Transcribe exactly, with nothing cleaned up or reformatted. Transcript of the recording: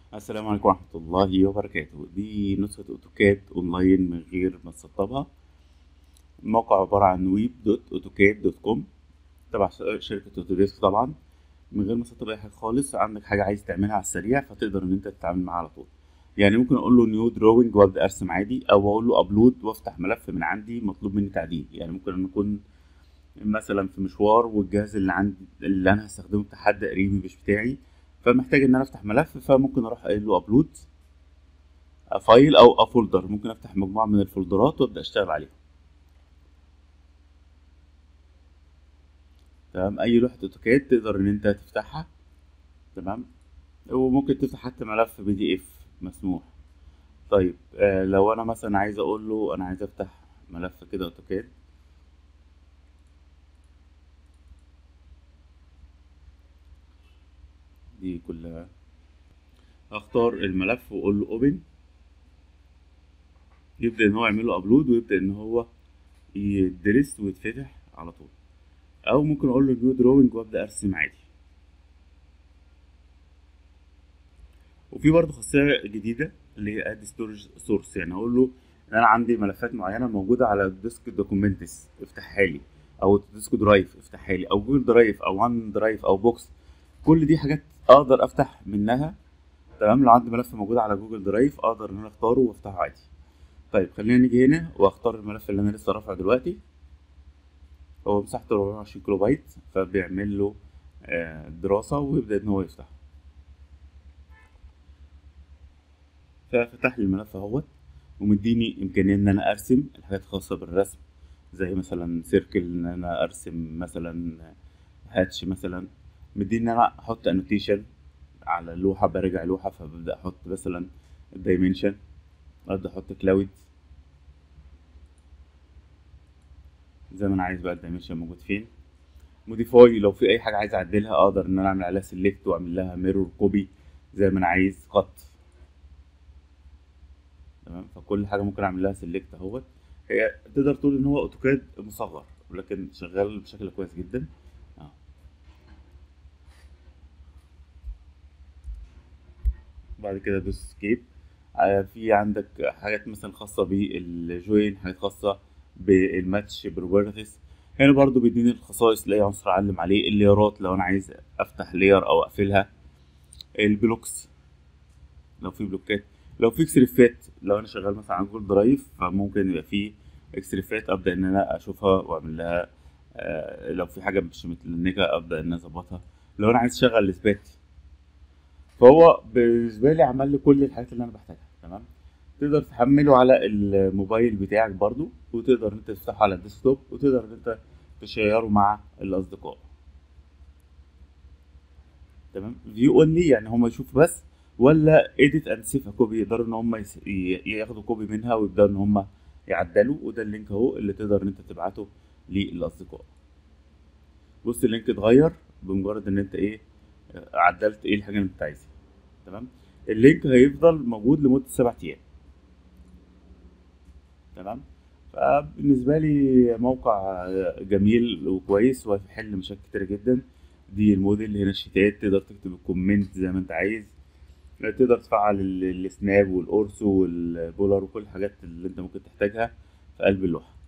السلام عليكم ورحمة الله وبركاته. دي نسخة أوتوكاد أونلاين من غير ما تسطبها. الموقع عبارة عن ويب دوت أوتوكاد دوت كوم تبع ش- شركة أوتوديسك طبعا. من غير ما تسطب أي حاجة خالص، عندك حاجة عايز تعملها على السريع فتقدر إن أنت تتعامل معاها على طول. يعني ممكن أقول له نيو دروينج وأبدأ أرسم عادي، أو أقول له أبلود وأفتح ملف من عندي مطلوب مني تعديل. يعني ممكن أن أكون مثلا في مشوار والجهاز اللي عندي اللي أنا هستخدمه بتاع حد قريبي مش بتاعي، فمحتاج إن أنا أفتح ملف، فممكن أروح قايل له أبلود فايل او فولدر. ممكن افتح مجموعه من الفولدرات وابدا اشتغل عليهم. تمام، اي لوحه اوتوكاد تقدر ان انت تفتحها. تمام، وممكن تفتح حتى ملف بي دي اف مسموح. طيب آه لو انا مثلا عايز اقول له انا عايز افتح ملف كده اوتوكاد، دي كلها اختار الملف واقول له اوبن، يبدا ان هو يعمل له ابلود ويبدا ان هو يدرس ويتفتح على طول. او ممكن اقول له نيو دروينج وابدا ارسم عادي. وفي برضه خاصية جديدة اللي هي اد ستورج سورس، يعني اقول له ان انا عندي ملفات معينة موجودة على الديسك دوكيومنتس افتحها لي، او ديسك درايف افتحها لي، او جوجل درايف او وان درايف او بوكس. كل دي حاجات اقدر افتح منها. تمام، لو عندي ملف موجود على جوجل درايف اقدر ان انا اختاره وافتحه عادي. طيب خلينا نيجي هنا واختار الملف اللي انا لسه رافعه دلوقتي. هو مساحته أربعمية وعشرين كيلو بايت، فبيعمل له آه، دراسة ويبدأ ان هو يفتح. ففتح لي الملف اهوت، ومديني امكانيه ان انا ارسم الحاجات الخاصه بالرسم، زي مثلا سيركل، ان انا ارسم مثلا هاتش مثلا. مديني ان انا احط انوتيشن على لوحه، براجع لوحه فببدا احط مثلا الدايمنشن، ابدا احط كلاود زي ما انا عايز بقى الدايمنشن موجود فين. موديفاي، لو في اي حاجه عايز اعدلها اقدر ان انا اعمل عليها سيلكت واعمل لها ميرور كوبي زي ما انا عايز قط. تمام، فكل حاجه ممكن اعمل لها سيلكت اهوت. هي تقدر تقول ان هو اوتوكاد مصغر ولكن شغال بشكل كويس جدا. اه، بعد كده دوس سكيب. في عندك حاجات مثلا خاصه بالجوين، حاجات خاصه بالماتش بروبرتيز. هنا برضو بيديني الخصائص لاي عنصر اعلم عليه، الليارات لو انا عايز افتح لير او اقفلها، البلوكس لو في بلوكات، لو في اكسريفات. لو انا شغال مثلا على جوجل درايف فممكن يبقى في اكسريفات ابدا ان انا اشوفها واعمل لها آه، لو في حاجه مش متلنكه ابدا ان انا اظبطها. لو انا عايز اشغل الاثبات، فهو بالنسبه لي عمل لي كل الحاجات اللي انا بحتاجها. تمام، تقدر تحمله على الموبايل بتاعك برضو، وتقدر ان انت تفتحه على الديسكتوب، وتقدر ان انت تشيره مع الاصدقاء. تمام، فيو اونلي يعني هم يشوفوا بس، ولا ايديت اند سيف كوبي يقدروا ان هم يس- ي- ياخدوا كوبي منها ويبداوا ان هم يعدلوا. وده اللينك اهو اللي تقدر ان انت تبعته للاصدقاء. بص اللينك اتغير بمجرد ان انت ايه، عدلت ايه الحاجه اللي انت عايزها. تمام، اللينك هيفضل موجود لمده سبع ايام. تمام، فبالنسبه لي موقع جميل وكويس وهيحل مشاكل كتير جدا. دي الموديل هنا، الشتات تقدر تكتب الكومنت زي ما انت عايز، تقدر تفعل ال- السناب والقرص والبولر وكل الحاجات اللي انت ممكن تحتاجها في قلب اللوحة.